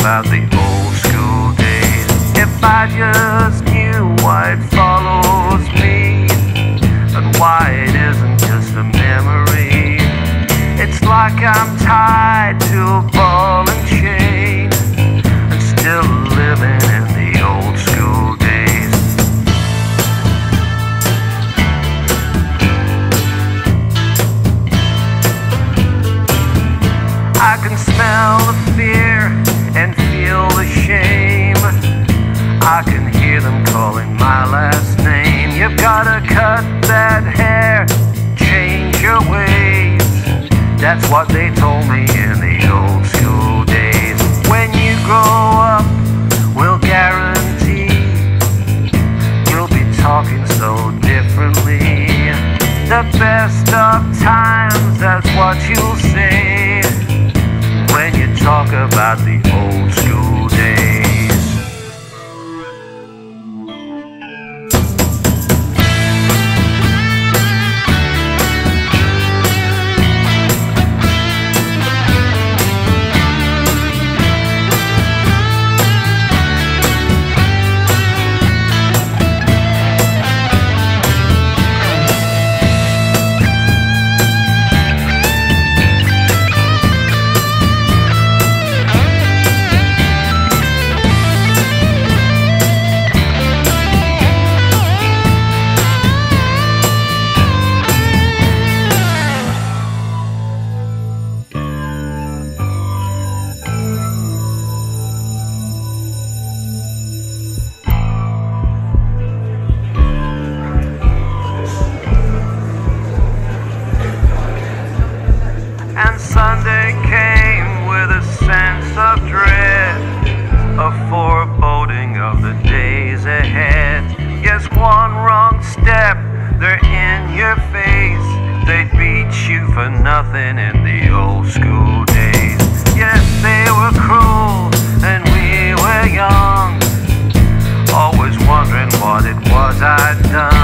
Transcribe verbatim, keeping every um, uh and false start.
about the old school days. If I just knew why it follows me, and why it isn't just a memory. It's like I'm tied to a ball and chain, and still living in the old school days. I can smell the fear and feel the shame. I can hear them calling my last name. You've gotta cut that hair, change your ways. That's what they told me in the old school days. When you grow up, we'll guarantee you'll be talking so differently. The best of times, that's what you'll say when you talk about the old school days. And Sunday came with a sense of dread, a foreboding of the days ahead. Yes, one wrong step, they're in your face. They'd beat you for nothing in the old school days. Yes, they were cruel and we were young, always wondering what it was I'd done.